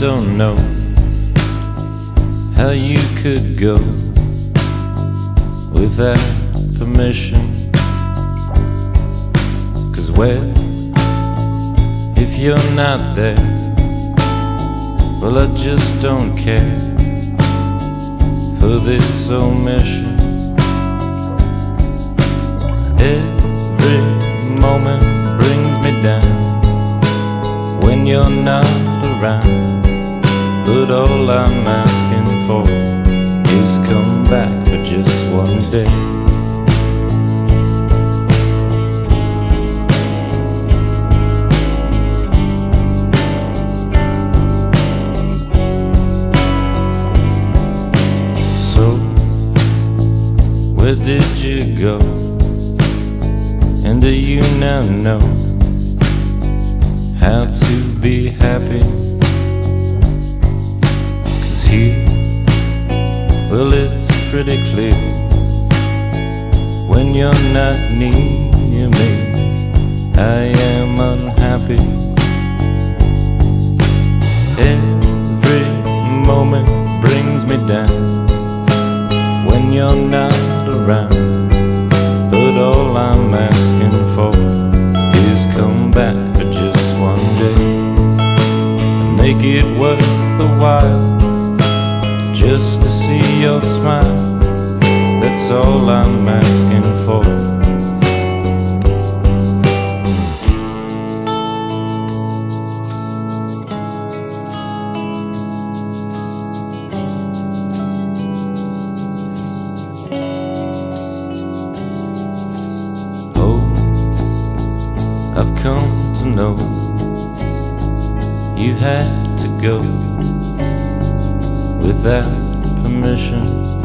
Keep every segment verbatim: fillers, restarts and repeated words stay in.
don't know how you could go without permission. 'Cause where, if you're not there, well, I just don't care for this omission. Every moment brings me down when you're not around, but all I'm asking for is come back for just one day. So, where did you go? And do you now know how to be happy? 'Cause here, well, it's pretty clear when you're not near me, I am unhappy. Every moment brings me down when you're not around, but all I'm asking for is come back for just one day, and make it worth the while just to see your smile. That's all I'm asking for. I've come to know you had to go without permission.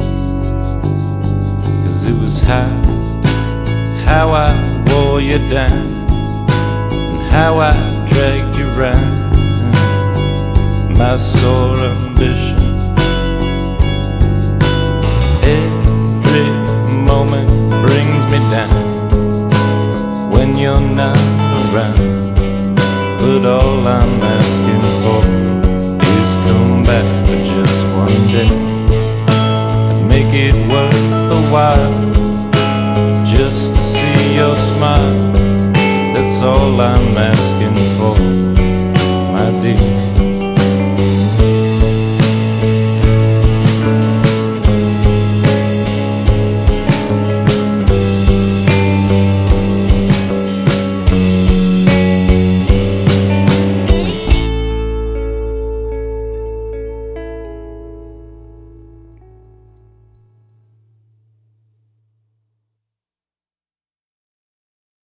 'Cause it was how, how I wore you down, and how I dragged you round my sore ambition. Every moment brings me down when you're not around, but all I'm asking for is come back for just one day, and make it worth the while just to see your smile. That's all I'm asking.